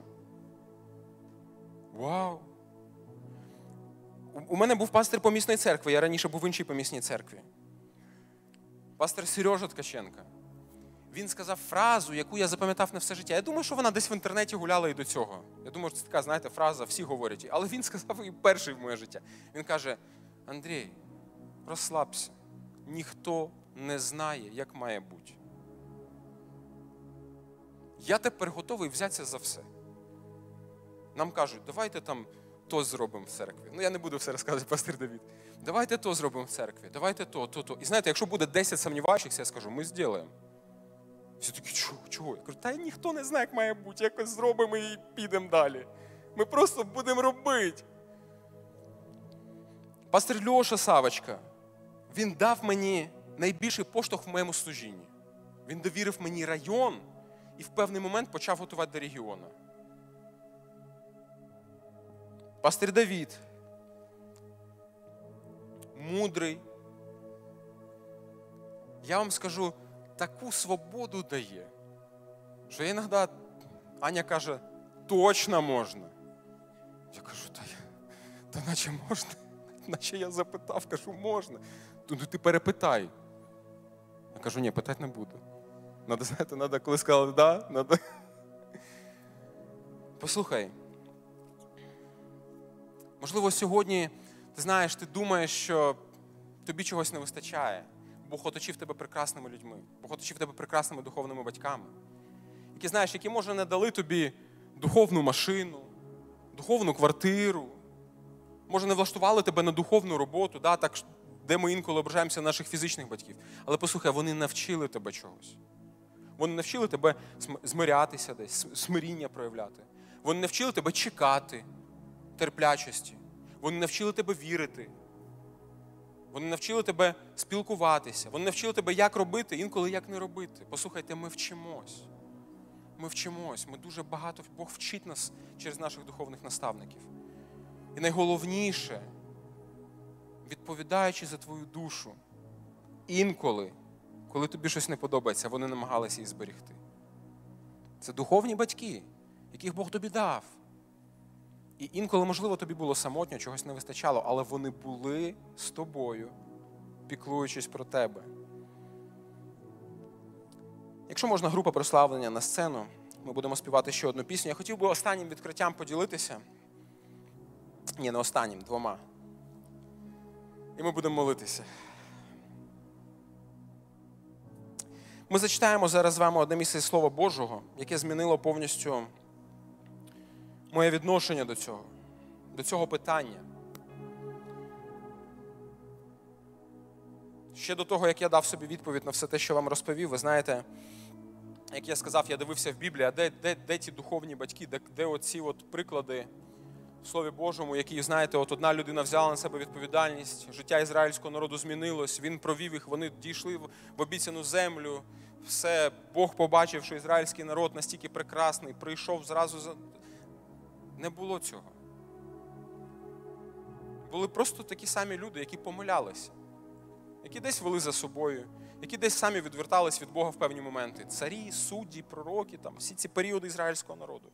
Вау! У мене був пастир помісної церкви, я раніше був в іншій помісній церкві. Пастир Сережа Ткаченко. Він сказав фразу, яку я запам'ятав на все життя. Я думаю, що вона десь в інтернеті гуляла і до цього. Я думаю, що це така, знаєте, фраза, всі говорять її. Але він сказав її перший в моє життя. Він каже: Андрій, розслабся. Ніхто не знає, як має бути. Я тепер готовий взятися за все. Нам кажуть: давайте там то зробимо в церкві. Ну, я не буду все розказувати, пастир Давид. Давайте то зробимо в церкві, давайте то, то, то. І знаєте, якщо буде десять сумніваючихся, я скажу: ми зробимо. Всі такі: чого, чого? Я кажу: та ніхто не знає, як має бути, якось зробимо і підемо далі. Ми просто будемо робити. Пастир Льоша Савочка, він дав мені найбільший поштовх в моєму служінні. Він довірив мені район і в певний момент почав готувати до регіону. Пастир Давид, мудрий, я вам скажу, таку свободу дає, що іноді Аня каже: точно можна. Я кажу: та, та наче можна, наче я запитав, кажу: можна. Ну ти перепитай. Я кажу: ні, питати не буду. Надо, знаєте, надо, коли сказали «да», надо. Послухай, можливо, сьогодні, ти знаєш, ти думаєш, що тобі чогось не вистачає. Бог оточив тебе прекрасними людьми. Бог оточив тебе прекрасними духовними батьками. Які, знаєш, які, може, не дали тобі духовну машину, духовну квартиру. Може, не влаштували тебе на духовну роботу, да, так, де ми інколи ображаємося на наших фізичних батьків. Але послухай, вони навчили тебе чогось. Вони навчили тебе змирятися десь, смиріння проявляти. Вони навчили тебе чекати, терплячості. Вони навчили тебе вірити. Вони навчили тебе спілкуватися. Вони навчили тебе, як робити, інколи як не робити. Послухайте, ми вчимось. Ми вчимось. Ми дуже багато, Бог вчить нас через наших духовних наставників. І найголовніше, відповідаючи за твою душу, інколи, коли тобі щось не подобається, вони намагалися її зберегти. Це духовні батьки, яких Бог тобі дав. І інколи, можливо, тобі було самотньо, чогось не вистачало, але вони були з тобою, піклуючись про тебе. Якщо можна, група прославлення на сцену, ми будемо співати ще одну пісню. Я хотів би останнім відкриттям поділитися. Ні, не останнім, двома. І ми будемо молитися. Ми зачитаємо зараз з вами одне місце Слова Божого, яке змінило повністю моє відношення до цього. до цього питання. Ще до того, як я дав собі відповідь на все те, що вам розповів, ви знаєте, як я сказав, я дивився в Біблії, а де, де, де ті духовні батьки, де, де оці от приклади в Слові Божому, які, знаєте, от одна людина взяла на себе відповідальність, життя ізраїльського народу змінилось, він провів їх, вони дійшли в обіцяну землю, все, Бог побачив, що ізраїльський народ настільки прекрасний, прийшов зразу за... Не було цього. Були просто такі самі люди, які помилялися, які десь вели за собою, які десь самі відвертались від Бога в певні моменти. Царі, судді, пророки, там, всі ці періоди ізраїльського народу.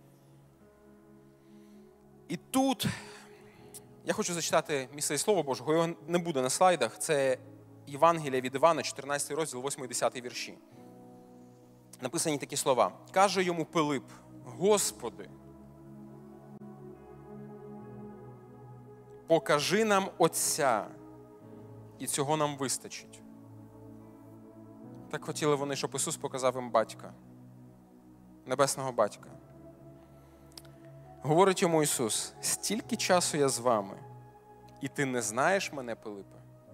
І тут я хочу зачитати місце із Слова Божого, його не буде на слайдах. Це Євангелія від Івана, чотирнадцятий розділ, восьмий десятий вірші. Написані такі слова. Каже йому Пилип: Господи, покажи нам Отця, і цього нам вистачить. Так хотіли вони, щоб Ісус показав їм батька, небесного батька. Говорить йому Ісус: стільки часу я з вами, і ти не знаєш мене, Пилипе?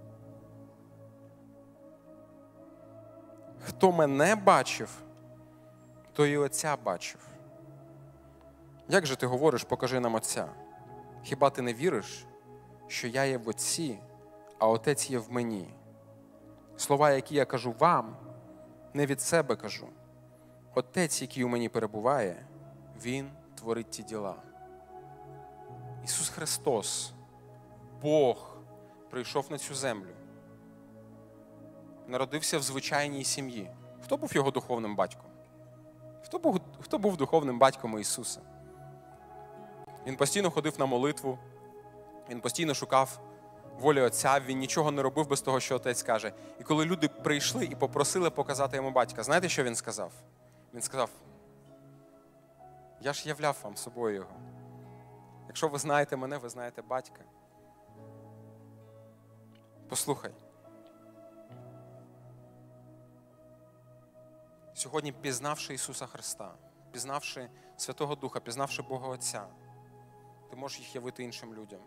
Хто мене бачив, той і Отця бачив. Як же ти говориш, покажи нам Отця? Хіба ти не віриш, що я є в Отці, а Отець є в мені? Слова, які я кажу вам, не від себе кажу. Отець, який у мені перебуває, Він творить ті діла. Ісус Христос, Бог, прийшов на цю землю. Народився в звичайній сім'ї. Хто був його духовним батьком? Хто був, хто був духовним батьком Ісуса? Він постійно ходив на молитву, він постійно шукав волі Отця, він нічого не робив без того, що Отець каже. І коли люди прийшли і попросили показати йому батька, знаєте, що він сказав? Він сказав: я ж являв вам собою його. Якщо ви знаєте мене, ви знаєте батька. Послухай. Сьогодні, пізнавши Ісуса Христа, пізнавши Святого Духа, пізнавши Бога Отця, ти можеш їх явити іншим людям.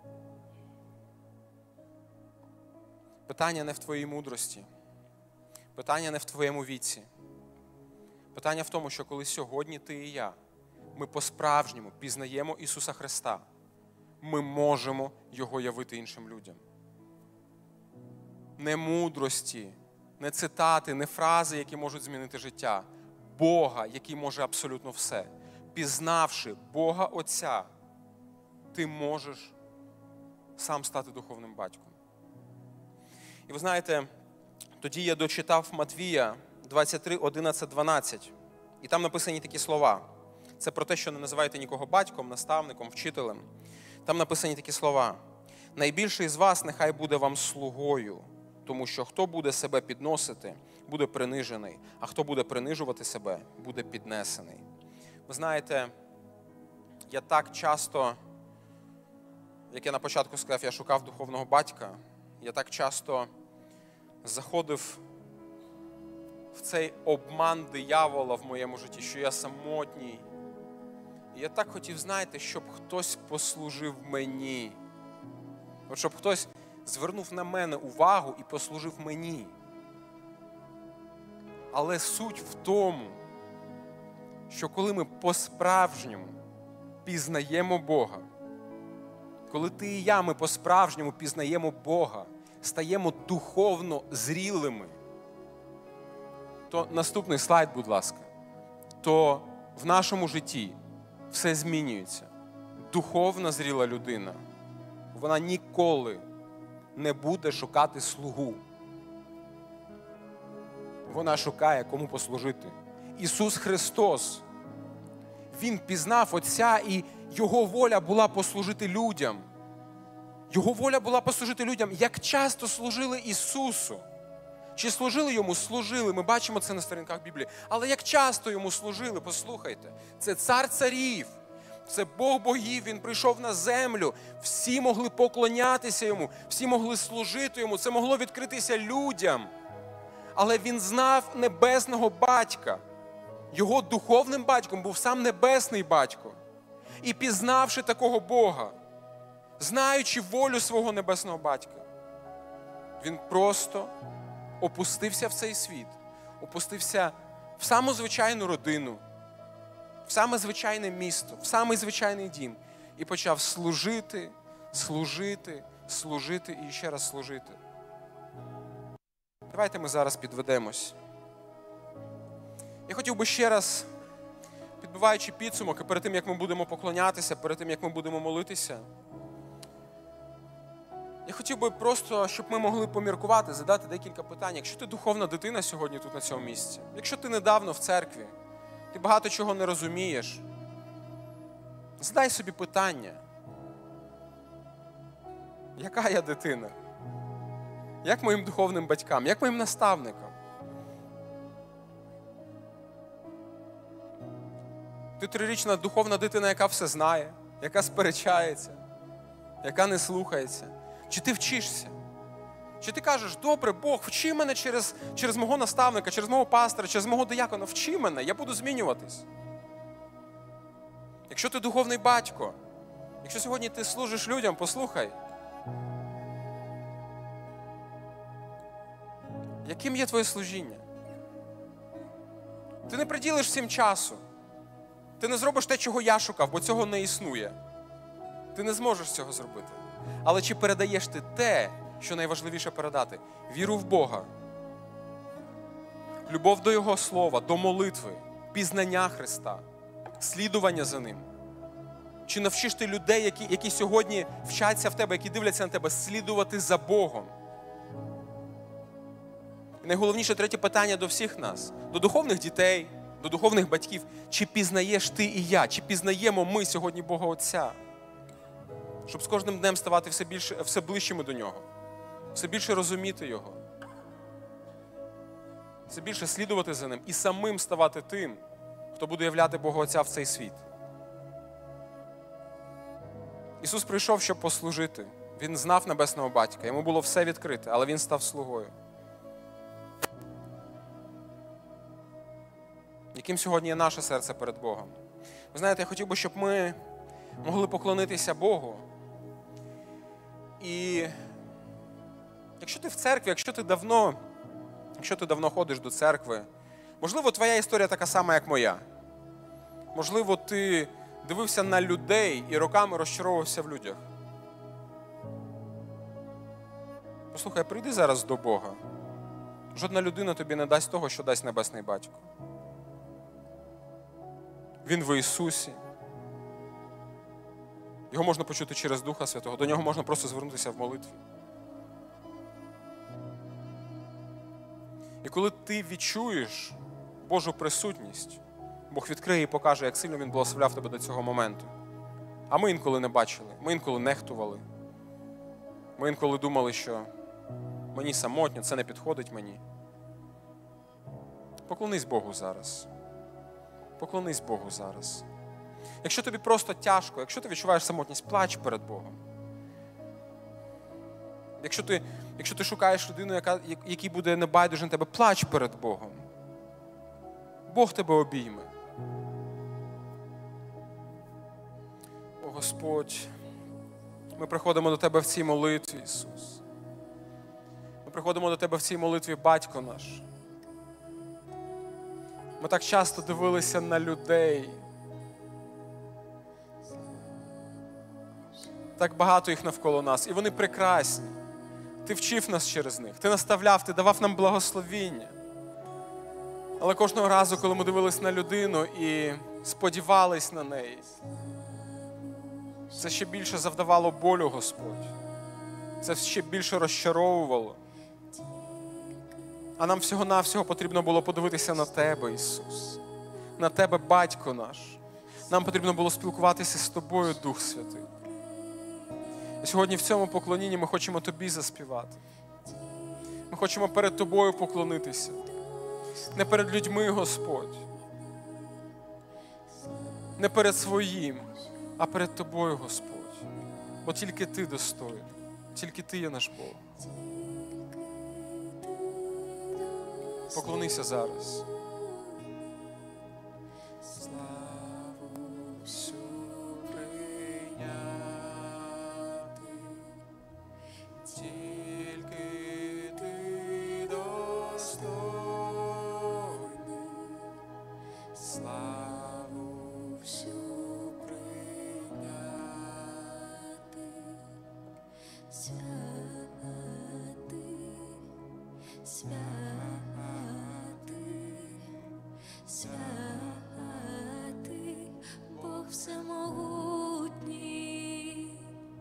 Питання не в твоїй мудрості. Питання не в твоєму віці. Питання в тому, що коли сьогодні ти і я, ми по-справжньому пізнаємо Ісуса Христа, ми можемо Його явити іншим людям. Не мудрості, не цитати, не фрази, які можуть змінити життя. Бога, який може абсолютно все. Пізнавши Бога Отця, ти можеш сам стати духовним батьком. І ви знаєте, тоді я дочитав Матвія двадцять три, одинадцять, дванадцять. І там написані такі слова. Це про те, що не називайте нікого батьком, наставником, вчителем. Там написані такі слова. Найбільший з вас нехай буде вам слугою, тому що хто буде себе підносити, буде принижений, а хто буде принижувати себе, буде піднесений. Ви знаєте, я так часто, як я на початку сказав, я шукав духовного батька, я так часто заходив в цей обман диявола в моєму житті, що я самотній. І я так хотів, знаєте, щоб хтось послужив мені. От щоб хтось звернув на мене увагу і послужив мені. Але суть в тому, що коли ми по-справжньому пізнаємо Бога, коли ти і я, ми по-справжньому пізнаємо Бога, стаємо духовно зрілими, то наступний слайд, будь ласка, то в нашому житті все змінюється. Духовно зріла людина, вона ніколи не буде шукати слугу. Вона шукає, кому послужити. Ісус Христос, Він пізнав Отця, і Його воля була послужити людям. Його воля була послужити людям. Як часто служили Ісусу? Чи служили Йому? Служили. Ми бачимо це на сторінках Біблії. Але як часто Йому служили? Послухайте. Це цар царів. Це Бог богів. Він прийшов на землю. Всі могли поклонятися Йому. Всі могли служити Йому. Це могло відкритися людям. Але Він знав небесного батька. Його духовним батьком був сам небесний батько. І пізнавши такого Бога, знаючи волю свого небесного батька, він просто опустився в цей світ, опустився в саму звичайну родину, в саме звичайне місто, в самий звичайний дім і почав служити, служити, служити і ще раз служити. Давайте ми зараз підведемось. Я хотів би ще раз, підбиваючи підсумок, і перед тим, як ми будемо поклонятися, перед тим, як ми будемо молитися, я хотів би просто, щоб ми могли поміркувати, задати декілька питань. Якщо ти духовна дитина сьогодні тут на цьому місці, якщо ти недавно в церкві, ти багато чого не розумієш, задай собі питання. Яка я дитина? Як моїм духовним батькам? Як моїм наставникам? Ти трирічна духовна дитина, яка все знає, яка сперечається, яка не слухається. Чи ти вчишся? Чи ти кажеш, добре, Бог, вчи мене через, через мого наставника, через мого пастора, через мого диякона, вчи мене, я буду змінюватись. Якщо ти духовний батько, якщо сьогодні ти служиш людям, послухай, яким є твоє служіння? Ти не приділиш всім часу. Ти не зробиш те, чого я шукав, бо цього не існує. Ти не зможеш цього зробити. Але чи передаєш ти те, що найважливіше передати? Віру в Бога, любов до Його Слова, до молитви, пізнання Христа, слідування за Ним. Чи навчиш ти людей, які, які сьогодні вчаться в тебе, які дивляться на тебе, слідувати за Богом? І найголовніше третє питання до всіх нас, до духовних дітей, до духовних батьків. Чи пізнаєш ти і я, чи пізнаємо ми сьогодні Бога Отця? Щоб з кожним днем ставати все більше, все ближчими до Нього, все більше розуміти Його, все більше слідувати за Ним і самим ставати тим, хто буде являти Бога Отця в цей світ. Ісус прийшов, щоб послужити. Він знав небесного батька, йому було все відкрите, але він став слугою. Яким сьогодні є наше серце перед Богом? Ви знаєте, я хотів би, щоб ми могли поклонитися Богу. І якщо ти в церкві, якщо ти давно, якщо ти давно ходиш до церкви, можливо, твоя історія така сама, як моя. Можливо, ти дивився на людей і роками розчаровувався в людях. Послухай, прийди зараз до Бога. Жодна людина тобі не дасть того, що дасть Небесний Батько. Він в Ісусі. Його можна почути через Духа Святого. До Нього можна просто звернутися в молитві. І коли ти відчуєш Божу присутність, Бог відкриє і покаже, як сильно Він благословляв тебе до цього моменту. А ми інколи не бачили, ми інколи нехтували. Ми інколи думали, що мені самотньо, це не підходить мені. Поклонись Богу зараз. Поклонись Богу зараз. Якщо тобі просто тяжко, якщо ти відчуваєш самотність, плач перед Богом. Якщо ти, якщо ти шукаєш людину, яка, якій буде небайдуже на тебе, плач перед Богом. Бог тебе обійме. О, Господь, ми приходимо до Тебе в цій молитві, Ісус. Ми приходимо до Тебе в цій молитві, Батько наш. Ми так часто дивилися на людей. Так багато їх навколо нас. І вони прекрасні. Ти вчив нас через них. Ти наставляв, Ти давав нам благословіння. Але кожного разу, коли ми дивились на людину і сподівались на неї, це ще більше завдавало болю, Господь. Це ще більше розчаровувало. А нам всього-навсього потрібно було подивитися на Тебе, Ісус. На Тебе, Батько наш. Нам потрібно було спілкуватися з Тобою, Дух Святий. І сьогодні в цьому поклонінні ми хочемо Тобі заспівати. Ми хочемо перед Тобою поклонитися. Не перед людьми, Господь. Не перед своїм, а перед Тобою, Господь. Бо тільки Ти достойний. Тільки Ти є наш Бог. Поклонися зараз. Славу всю славу всю прийняти, святий, святий, святий, Бог всемогутній,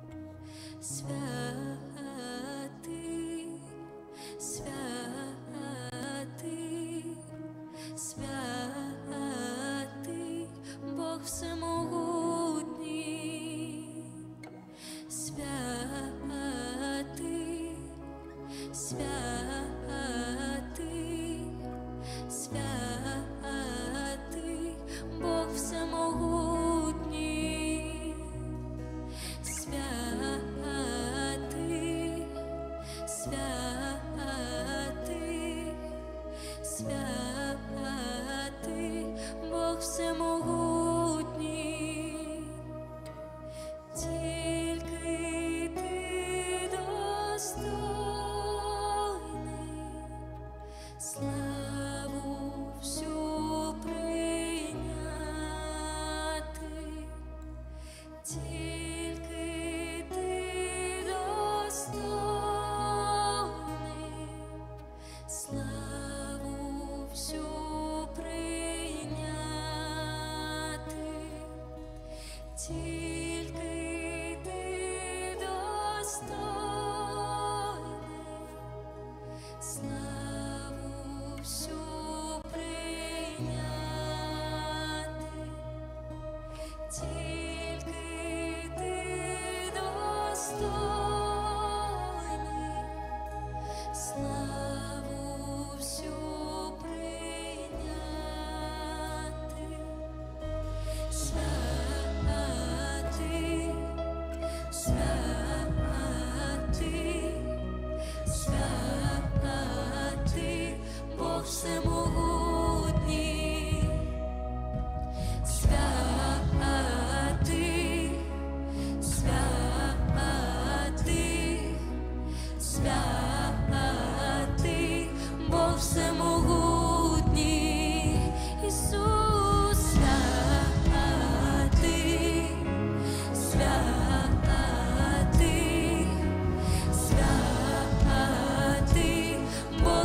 святий, святий, святий, Бог всемогутній, святий, святий, святий, Бог всемогутній, святий, святий, святий, Бог всемогутній, тільки ти достойний, славу всю прийняти, тільки ти достойний, славу всю прийняти, тільки ти достойний, славу всю прийняти, тільки ти достойний, славу всю прийняти, святий, святий, святий, Бог всемогутній, святий, святий, святий, Бог всемогутній, Ісус, святий, святий, святий, Бог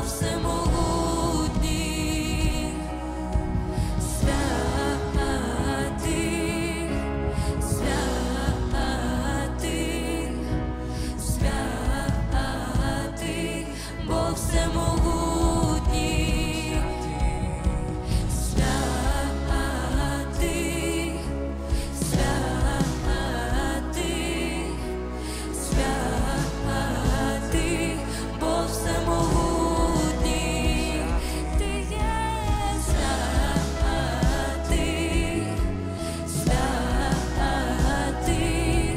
всемогутній, святий, святий, святий, Бог всемогутній, святий, святий, святий, Бог всемогутній, ти є святий, святий,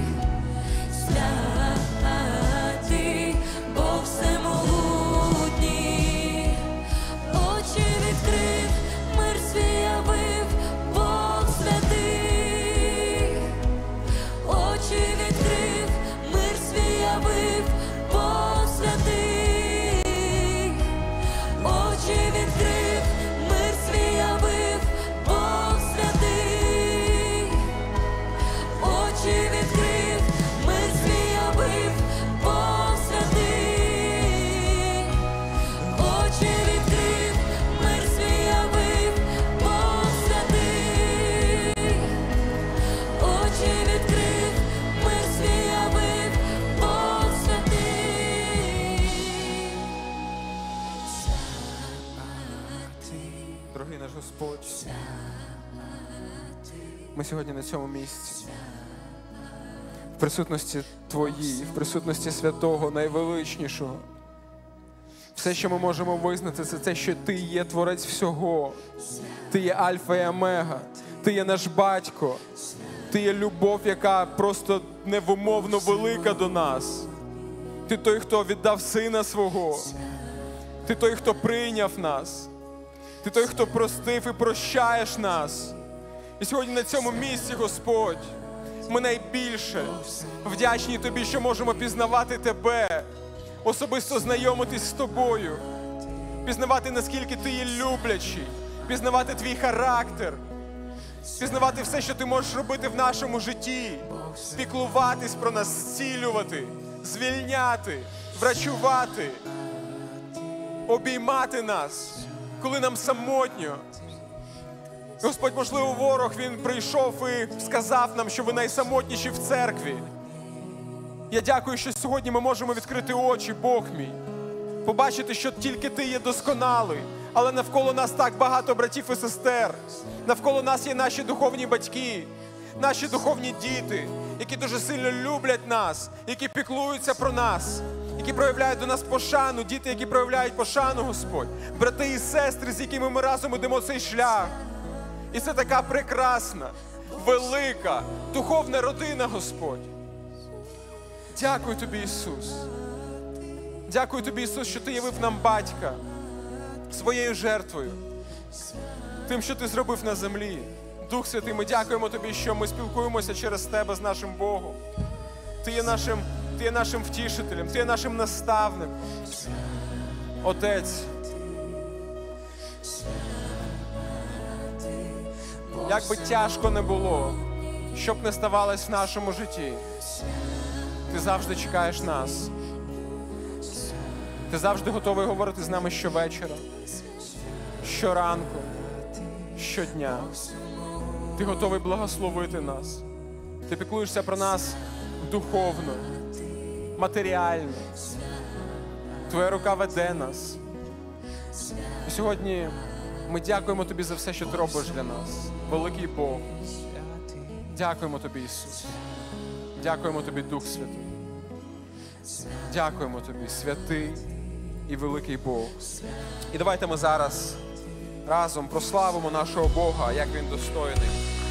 святий, Бог всемогутній, очі відкрив, мир свій явив, Бог святий, очі відкрив, мир свій явив, Бог святий, очі відкрив, мир свій явив, Бог святий, очі відкрив, мир свій явив, Бог святий, очі відкрив, мир свій явив, Бог святий, очі відкрив, мир свій явив, Бог святий. Дорогий наш Господь, ми сьогодні на цьому місці, в присутності Твоїй, в присутності Святого, найвеличнішого. Все, що ми можемо визнати, це те, що Ти є Творець всього. Ти є Альфа і Омега. Ти є наш Батько. Ти є любов, яка просто невимовно велика до нас. Ти той, хто віддав Сина Свого. Ти той, хто прийняв нас. Ти той, хто простив і прощаєш нас. І сьогодні на цьому місці, Господь, ми найбільше вдячні Тобі, що можемо пізнавати Тебе, особисто знайомитись з Тобою, пізнавати, наскільки Ти є люблячий, пізнавати Твій характер, пізнавати все, що Ти можеш робити в нашому житті, піклуватись про нас, зцілювати, звільняти, врачувати, обіймати нас, коли нам самотньо. Господь, можливо, ворог, він прийшов і сказав нам, що ви найсамотніші в церкві. Я дякую, що сьогодні ми можемо відкрити очі, Бог мій, побачити, що тільки Ти є досконалий, але навколо нас так багато братів і сестер. Навколо нас є наші духовні батьки, наші духовні діти, які дуже сильно люблять нас, які піклуються про нас, які проявляють до нас пошану, діти, які проявляють пошану, Господь, брати і сестри, з якими ми разом ідемо цей шлях. І це така прекрасна, велика, духовна родина, Господь. Дякую Тобі, Ісус. Дякую Тобі, Ісус, що Ти явив нам батька своєю жертвою, тим, що Ти зробив на землі. Дух Святий, ми дякуємо Тобі, що ми спілкуємося через Тебе з нашим Богом. Ти є нашим, Ти є нашим втішителем, Ти є нашим наставником. Отець, як би тяжко не було, що б не ставалось в нашому житті, Ти завжди чекаєш нас. Ти завжди готовий говорити з нами щовечора, щоранку, щодня. Ти готовий благословити нас. Ти піклуєшся про нас духовно, матеріально. Твоя рука веде нас. І сьогодні ми дякуємо Тобі за все, що Ти робиш для нас. Великий Бог. Дякуємо Тобі, Ісус. Дякуємо Тобі, Дух Святий. Дякуємо Тобі, святий і великий Бог. І давайте ми зараз разом прославимо нашого Бога, як Він достойний.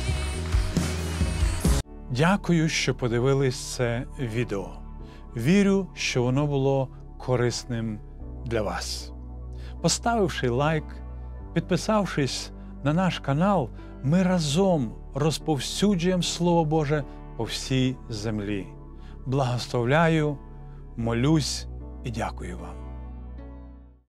Дякую, що подивились це відео. Вірю, що воно було корисним для вас. Поставивши лайк, підписавшись на наш канал, ми разом розповсюджуємо Слово Боже по всій землі. Благословляю, молюсь і дякую вам.